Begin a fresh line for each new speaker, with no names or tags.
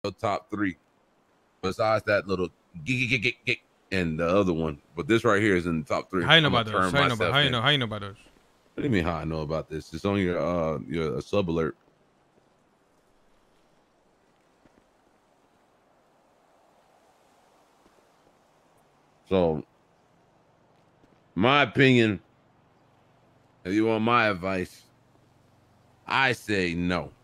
top 3. Besides that little gig and the other one, but this right here is in the top 3.
How you know
I'm gonna
about those?
turn
How you know
myself
about?
in.
How you know about those?
What do you mean? How I know about this? It's on your sub alert. So, my opinion, if you want my advice, I say no.